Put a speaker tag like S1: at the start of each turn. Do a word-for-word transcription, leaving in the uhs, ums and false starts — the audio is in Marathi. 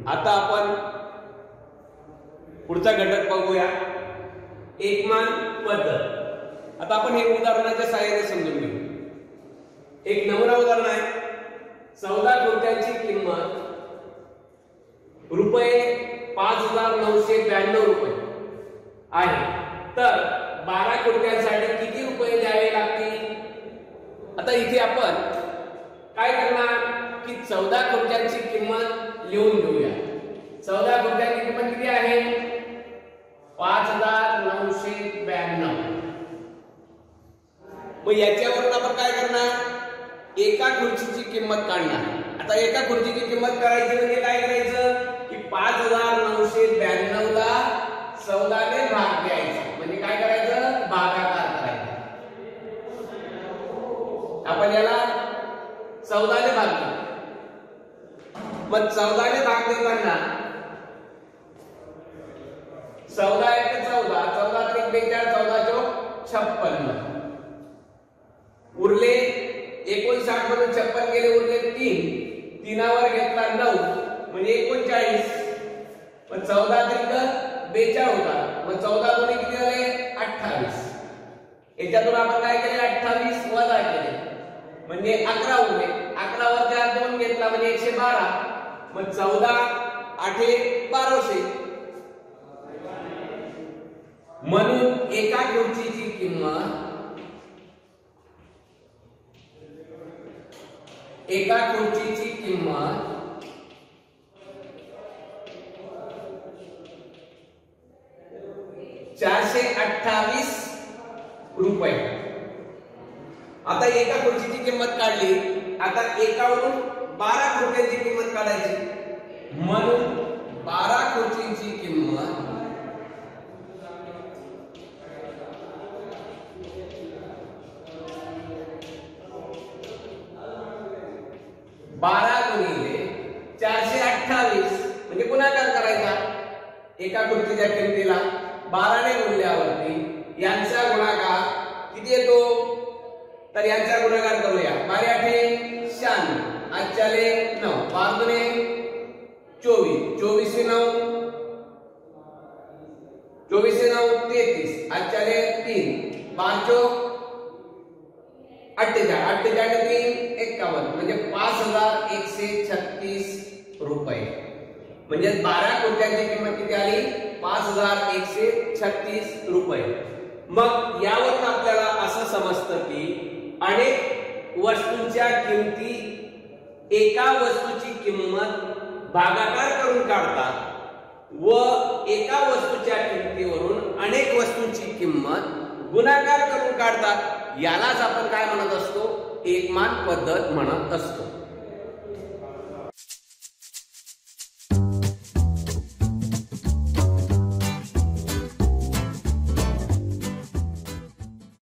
S1: आता आपण पुढचा घटक पाहूया, एकमान पद्धत। आता आपण हे उदाहरणाच्या सहाय्याने समजून घेऊ। एक नमुना उदाहरण आहे, चौदा खुर्च्यांची किंमत रुपये पाच हजार नऊशे ब्याण्णव रुपये आहे, तर बारा खुर्च्यांसाठी किती रुपये द्यावे लागतील? आता इथे आपण काय करणार की चौदा खुर्च्यांची किंमत लिहून घेऊया। चौदा खुर्च्यांची किंमत किती आहे? पाच हजार नऊशे ब्याण्णव। मग याच्यावरून आपण काय करणार? एका खुर्चीची किंमत काढणार। आता एका खुर्चीची किंमत करायची म्हणजे काय करायचं की पाच हजार नऊशे ब्याण्णव ला चौदा ने भाग द्यायचा, म्हणजे काय करायचं? भागाकार करायचा। आपण याला चौदा ने भाग देऊ। मग चौदा ने भाग देताना चौदा एक चौदा, चौदा त्रिक बेचाळीस, चौदा चौक छप्पन्न, उरले एकोणसाठ मधून छप्पन गेले, उरले तीन, तीनावर घेतला नऊ म्हणजे एकोणचाळीस। मग चौदा त्रिक बेचाळीस होता, मग चौदा दोन्ही किती झाले? अठ्ठावीस। याच्यातून आपण काय केले? अठ्ठावीस वजा केले म्हणजे अकरा उरले, अकरा वर त्या दोन घेतला म्हणजे एकशे बारा। मग चौदा आठे बाराशे। म्हणून एका खुर्चीची किंमत एका खुर्चीची किंमत चारशे अठ्ठावीस रुपये। आता एका खुर्चीची किंमत काढली, आता एकावरून बारा खुर्च्यांची किंमत काढायची, म्हणून बारा खुर्चीची किंमत बारा गुणिले चारशे अठ्ठावीस म्हणजे गुणाकार करायचा एका खुर्चीच्या किमतीला बाराने गुणल्यावरती यांचा गुणाकार किती येतो? तर यांचा गुणाकार करूया। बारा आठे शहाण्णव, आजच्याले नऊ, बारा दुने चोवीस, चोवीस नऊ चोवीस नऊ तेहतीस, आजच्याले तीन, बारा चौक अठ्ठेचाळीस, अठ्ठेचाळीस तीन एक्कावन्न म्हणजे पाच हजार एकशे छत्तीस रुपये। म्हणजे बारा खुर्च्यांची किंमत किती आली? पाच हजार एकशे छत्तीस रुपये। मग यावरून आपल्याला असं समजतं की अनेक वस्तूंच्या किमती एका वस्तूची किंमत भागाकार करून काढतात व एका वस्तूच्या किमतीवरून अनेक वस्तूंची किंमत गुणाकार करून काढतात। यालाच आपण काय म्हणत असतो? एकमान पद्धत म्हणत असतो।